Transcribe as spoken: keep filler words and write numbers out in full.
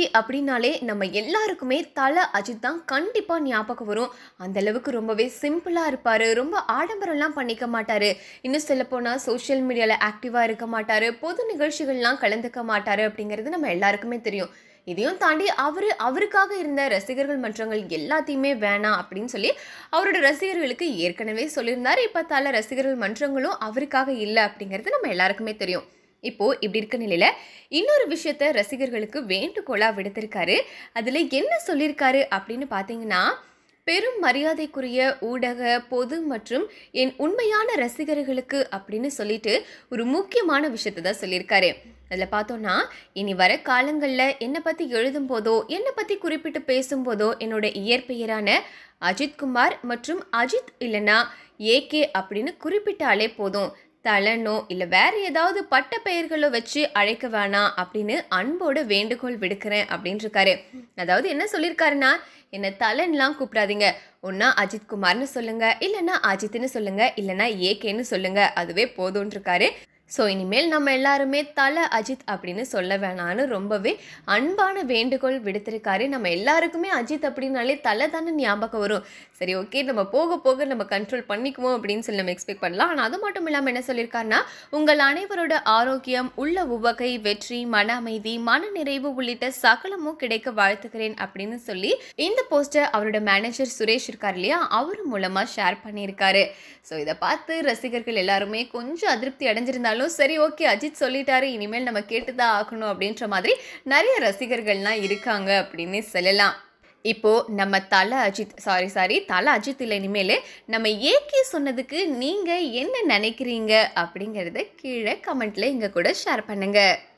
அப்படின்னாலே நம்ம எல்லாருக்குமே தல அஜித் தான் கண்டிப்பா ஞாபகம் வரும். அந்த அளவுக்கு ரொம்பவே சிம்பிளா இருப்பாரு. ரொம்ப ஆடம்பரம்லாம் பண்ணிக்க மாட்டாரு. இன்னும் சொல்லப்போனா சோஷியல் மீடியால ஆக்டிவா இருக்க மாட்டாரு. பொது நிகழ்ச்சிகள்லாம் கலந்துக்க மாட்டாரு அப்படிங்கிறது நம்ம எல்லாருக்குமே தெரியும். இதையும் தாண்டி அவரு அவருக்காக இருந்த ரசிகர்கள் மன்றங்கள் எல்லாத்தையுமே வேணாம் அப்படின்னு சொல்லி அவரோட ரசிகர்களுக்கு ஏற்கனவே சொல்லியிருந்தாரு. இப்ப தல ரசிகர்கள் மன்றங்களும் அவருக்காக இல்லை அப்படிங்கிறது நம்ம எல்லாருக்குமே தெரியும். இப்போ இப்படி இருக்க நிலையில இன்னொரு விஷயத்த ரசிகர்களுக்கு வேண்டுகோளா விடுத்திருக்காரு. அதுல என்ன சொல்லியிருக்காரு அப்படின்னு பாத்தீங்கன்னா, பெரும் மரியாதைக்குரிய ஊடக பொது மற்றும் என் உண்மையான ரசிகர்களுக்கு அப்படின்னு சொல்லிட்டு ஒரு முக்கியமான விஷயத்தை தான் சொல்லியிருக்காரு. அதில் பார்த்தோன்னா, இனி வர காலங்களில் என்னை பற்றி எழுதும் போதோ என்னை பற்றி குறிப்பிட்டு பேசும்போதோ என்னோட இயற்பெயரான அஜித்குமார் மற்றும் அஜித் இல்லைன்னா ஏகே அப்படின்னு குறிப்பிட்டாலே போதும். தலனோ இல்லை வேற ஏதாவது பட்ட பெயர்களோ வச்சு அழைக்க வேணாம் அப்படின்னு அன்போட வேண்டுகோள் விடுக்கிறேன் அப்படின்னு இருக்காரு. அதாவது என்ன சொல்லியிருக்காருன்னா, என்ன தலன்லாம் கூப்பிடாதீங்க, ஒன்னா அஜித்குமார்னு சொல்லுங்க, இல்லைன்னா அஜித்னு சொல்லுங்க, இல்லைன்னா ஏகேன்னு சொல்லுங்க, அதுவே போதும்னு இருக்காரு. ஸோ இனிமேல் நம்ம எல்லாருமே தல அஜித் அப்படின்னு சொல்ல வேணான்னு ரொம்பவே அன்பான வேண்டுகோள் விடுத்திருக்காரு. நம்ம எல்லாருக்குமே அஜித் அப்படின்னாலே தலை தானே ஞாபகம் வரும். சரி, ஓகே, நம்ம போக போக நம்ம கண்ட்ரோல் பண்ணிக்குவோம் அப்படின்னு சொல்லி நம்ம எக்ஸ்பெக்ட் பண்ணலாம். ஆனால் அது மட்டும் இல்லாமல் என்ன சொல்லியிருக்காருன்னா, உங்கள் அனைவரோட ஆரோக்கியம், உள்ள உவகை, வெற்றி, மன அமைதி, மன நிறைவு உள்ளிட்ட சகலமும் கிடைக்க வாழ்த்துக்கிறேன் அப்படின்னு சொல்லி இந்த போஸ்டர் அவரோட மேனேஜர் சுரேஷ் இருக்கார் இல்லையா, அவர் மூலமா ஷேர் பண்ணியிருக்காரு. ஸோ இதை பார்த்து ரசிகர்கள் எல்லாருமே கொஞ்சம் அதிருப்தி அடைஞ்சிருந்தாலும் சரி, ஓகே, அஜித் சொல்லிட்டாரு, இனிமேல் நம்ம கேட்டுதான் ஆகணும் அப்படின்ற மாதிரி நிறைய ரசிகர்கள்லாம் இருக்காங்க அப்படின்னு சொல்லலாம். இப்போ நம்ம தல அஜித் சாரி சாரி தல அஜித் இல்லை, இனிமேல் நம்ம ஏகே சொன்னதுக்கு நீங்க என்ன நினைக்கிறீங்க அப்படிங்கறத கீழே கமெண்ட்ல இங்க கூட ஷேர் பண்ணுங்க.